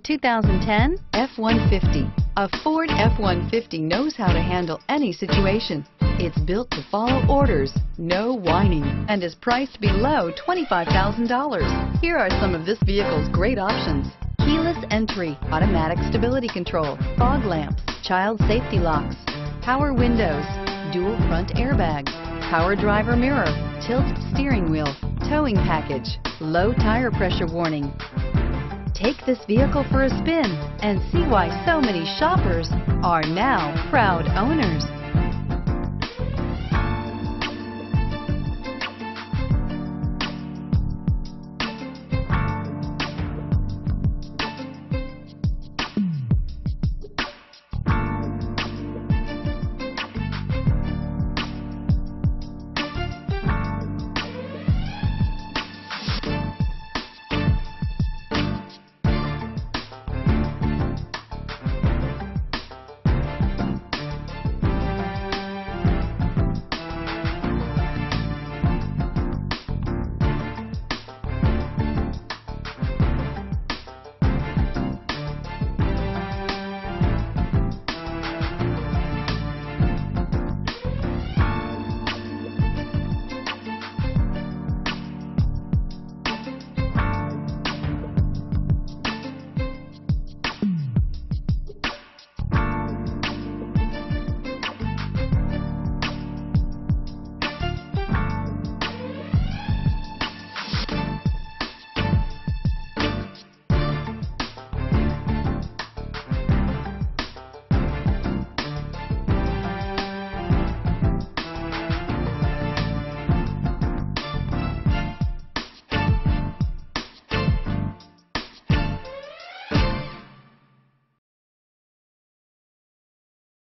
2010 F-150. A Ford F-150 knows how to handle any situation. It's built to follow orders, no whining, and is priced below $25,000. Here are some of this vehicle's great options: keyless entry, automatic stability control, fog lamps, child safety locks, power windows, dual front airbags, power driver mirror, tilt steering wheel, towing package, low tire pressure warning. Take this vehicle for a spin and see why so many shoppers are now proud owners.